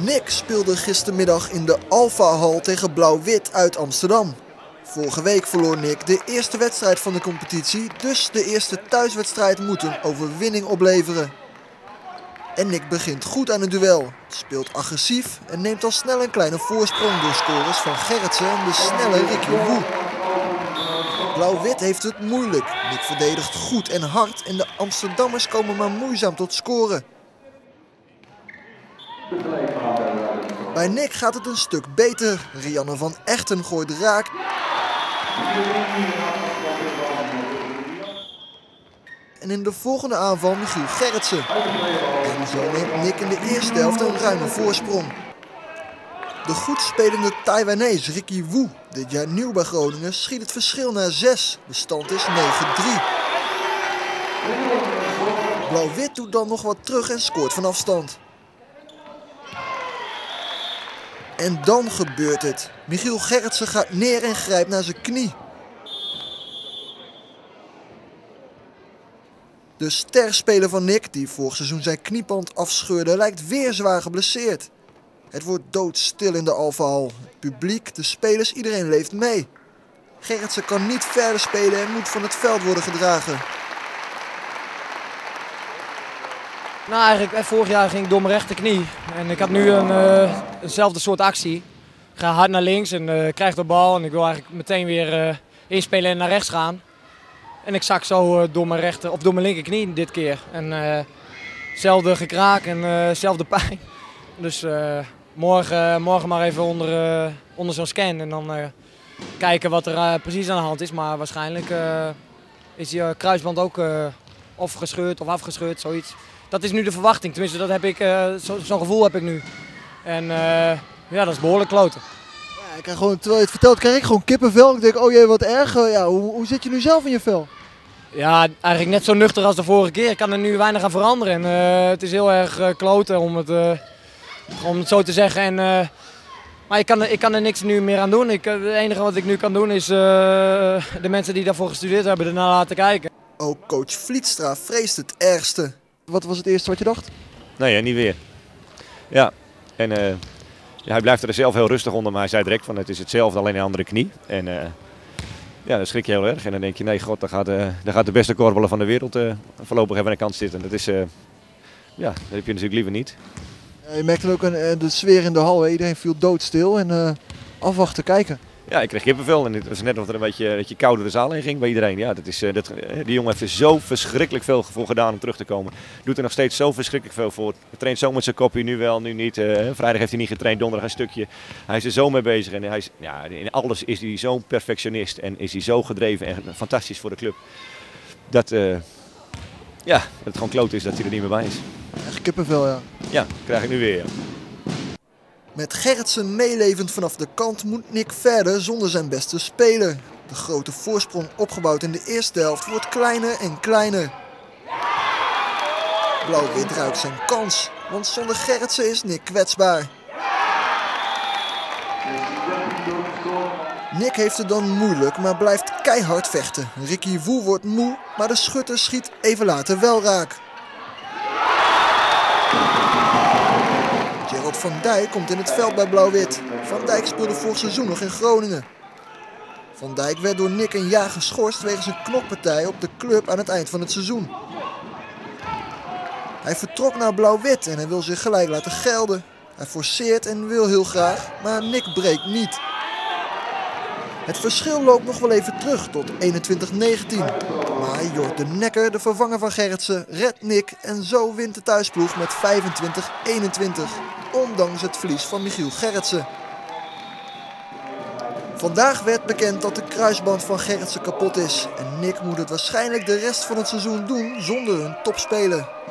Nick speelde gistermiddag in de Alfa-hal tegen Blauw-Wit uit Amsterdam. Vorige week verloor Nick de eerste wedstrijd van de competitie, dus de eerste thuiswedstrijd moet een overwinning opleveren. En Nick begint goed aan het duel, speelt agressief en neemt al snel een kleine voorsprong door scores van Gerritsen en de snelle Ricky Wu. Blauw-Wit heeft het moeilijk, Nick verdedigt goed en hard en de Amsterdammers komen maar moeizaam tot scoren. Bij Nick gaat het een stuk beter. Rianne van Echten gooit raak. En in de volgende aanval Michiel Gerritsen. En zo neemt Nick in de eerste helft een ruime voorsprong. De goed spelende Taiwanees Ricky Wu, dit jaar nieuw bij Groningen, schiet het verschil naar 6. De stand is 9-3. Blauw-Wit doet dan nog wat terug en scoort van afstand. En dan gebeurt het. Michiel Gerritsen gaat neer en grijpt naar zijn knie. De sterspeler van Nick, die vorig seizoen zijn knieband afscheurde, lijkt weer zwaar geblesseerd. Het wordt doodstil in de Alfa-hal. Het publiek, de spelers, iedereen leeft mee. Gerritsen kan niet verder spelen en moet van het veld worden gedragen. Nou, eigenlijk vorig jaar ging ik door mijn rechterknie. En ik had nu eenzelfde soort actie. Ik ga hard naar links en krijg de bal. En ik wil eigenlijk meteen weer inspelen en naar rechts gaan. En ik zak zo door mijn linkerknie dit keer. En zelfde gekraak en zelfde pijn. Dus morgen maar even onder zo'n scan. En dan kijken wat er precies aan de hand is. Maar waarschijnlijk is je kruisband ook of gescheurd of afgescheurd, zoiets. Dat is nu de verwachting, tenminste dat heb ik, zo'n gevoel heb ik nu. En ja, dat is behoorlijk kloten. Ja, ik krijg gewoon, terwijl je het vertelt, krijg ik gewoon kippenvel. Ik denk, oh jee, wat erg. Ja, hoe zit je nu zelf in je vel? Ja, eigenlijk net zo nuchter als de vorige keer. Ik kan er nu weinig aan veranderen. En het is heel erg kloten om het zo te zeggen. En, maar ik kan er niks nu meer aan doen. Het enige wat ik nu kan doen is de mensen die daarvoor gestudeerd hebben ernaar laten kijken. Ook coach Vlietstra vreest het ergste. Wat was het eerste wat je dacht? Nee, niet weer. Ja, en hij blijft er zelf heel rustig onder, maar hij zei direct van het is hetzelfde, alleen een andere knie. En ja, dan schrik je heel erg en dan denk je nee god, daar gaat de beste korfballer van de wereld voorlopig even aan de kant zitten. Dat is, ja, dat heb je natuurlijk liever niet. Ja, je merkte ook de sfeer in de hal, hè? Iedereen viel doodstil en afwachten, kijken. Ja, ik kreeg kippenvel en het was net of er een beetje koud door de zaal heen ging bij iedereen. Ja, die jongen heeft er zo verschrikkelijk veel voor gedaan om terug te komen. Doet er nog steeds zo verschrikkelijk veel voor. Hij traint zo met zijn kopje, nu wel, nu niet. Vrijdag heeft hij niet getraind, donderdag een stukje. Hij is er zo mee bezig en in alles is hij zo'n perfectionist en is hij zo gedreven en fantastisch voor de club. Dat het gewoon kloot is dat hij er niet meer bij is. Echt kippenvel, ja. Ja, krijg ik nu weer. Ja. Met Gerritsen meelevend vanaf de kant moet Nick verder zonder zijn beste speler. De grote voorsprong opgebouwd in de eerste helft wordt kleiner en kleiner. Blauw-Wit ruikt zijn kans, want zonder Gerritsen is Nick kwetsbaar. Nick heeft het dan moeilijk, maar blijft keihard vechten. Ricky Wu wordt moe, maar de schutter schiet even later wel raak. Gerald van Dijk komt in het veld bij Blauw-Wit. Van Dijk speelde vorig seizoen nog in Groningen. Van Dijk werd door Nick een jaar geschorst wegens een knokpartij op de club aan het eind van het seizoen. Hij vertrok naar Blauw-Wit en hij wil zich gelijk laten gelden. Hij forceert en wil heel graag, maar Nick breekt niet. Het verschil loopt nog wel even terug tot 21-19. Maar Jort de Nekker, de vervanger van Gerritsen, redt Nick en zo wint de thuisploeg met 25-21. Ondanks het verlies van Michiel Gerritsen. Vandaag werd bekend dat de kruisband van Gerritsen kapot is. En Nick moet het waarschijnlijk de rest van het seizoen doen zonder hun topspeler.